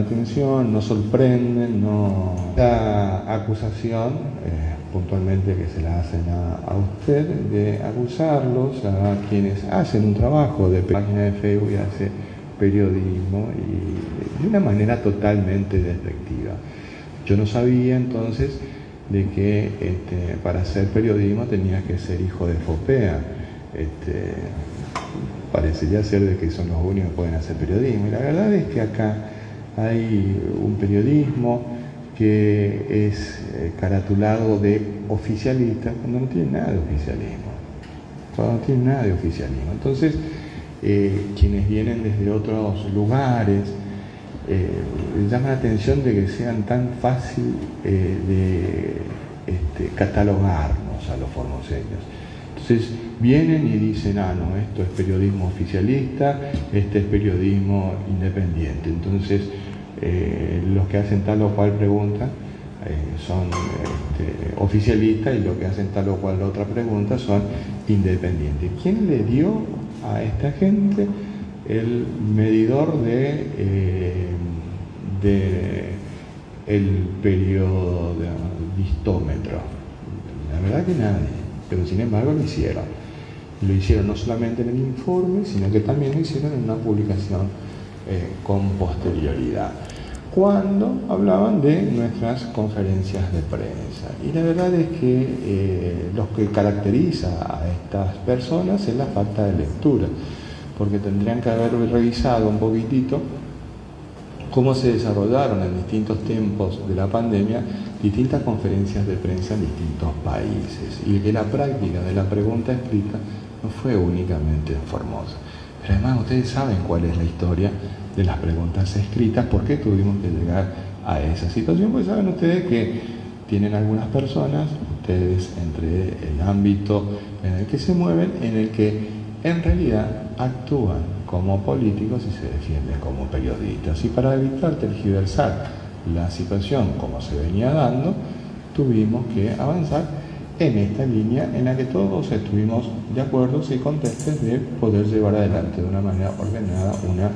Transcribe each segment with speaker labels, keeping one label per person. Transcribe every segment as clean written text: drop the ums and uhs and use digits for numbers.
Speaker 1: atención, no sorprenden, no... La acusación, puntualmente que se la hacen a usted, de acusarlos a quienes hacen un trabajo de página de Facebook y hace periodismo y de una manera totalmente despectiva. Yo no sabía entonces de que para hacer periodismo tenías que ser hijo de Fopea. Parecería ser de que son los únicos que pueden hacer periodismo, y la verdad es que acá hay un periodismo que es caratulado de oficialista cuando no tiene nada de oficialismo, Entonces, quienes vienen desde otros lugares llama la atención de que sean tan fácil de catalogarnos a los formoseños. Entonces vienen y dicen, no, esto es periodismo oficialista, este es periodismo independiente. Entonces los que hacen tal o cual pregunta son oficialistas, y los que hacen tal o cual otra pregunta son independientes. ¿Quién le dio a esta gente el medidor el periodo de listómetro? La verdad que nadie, pero sin embargo lo hicieron. Lo hicieron no solamente en el informe, sino que también lo hicieron en una publicación con posterioridad, cuando hablaban de nuestras conferencias de prensa. Y la verdad es que lo que caracteriza a estas personas es la falta de lectura, porque tendrían que haber revisado un poquitito cómo se desarrollaron en distintos tiempos de la pandemia distintas conferencias de prensa en distintos países, y que la práctica de la pregunta escrita no fue únicamente en Formosa. Pero además ustedes saben cuál es la historia de las preguntas escritas, por qué tuvimos que llegar a esa situación, pues saben ustedes que tienen algunas personas, ustedes entre el ámbito en el que se mueven, en el que en realidad actúan como políticos y se defienden como periodistas. Y para evitar tergiversar la situación como se venía dando, tuvimos que avanzar en esta línea en la que todos estuvimos de acuerdo y contestes de poder llevar adelante de una manera ordenada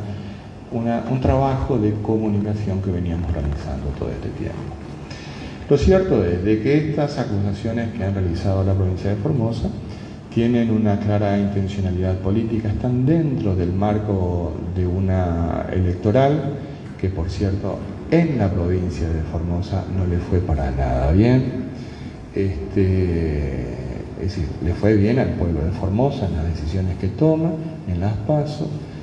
Speaker 1: un trabajo de comunicación que veníamos realizando todo este tiempo. Lo cierto es de que estas acusaciones que han realizado la provincia de Formosa tienen una clara intencionalidad política, están dentro del marco de una electoral que, por cierto, en la provincia de Formosa no le fue para nada bien. Es decir, le fue bien al pueblo de Formosa en las decisiones que toma, en las PASO.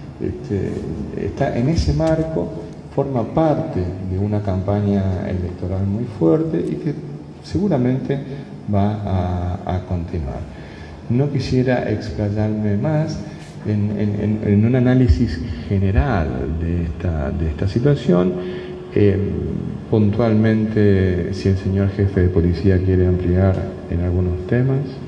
Speaker 1: Está en ese marco, forma parte de una campaña electoral muy fuerte y que seguramente va a continuar. No quisiera explayarme más en un análisis general de esta situación. Puntualmente, si el señor jefe de policía quiere ampliar en algunos temas.